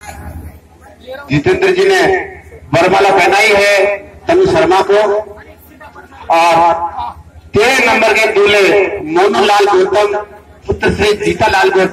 जितेंद्र जी ने वरमाला पहनाई है तनु शर्मा को। और 13 नंबर के दूल्हे मोनू लाल गौतम पुत्र श्री जीता लाल गौतम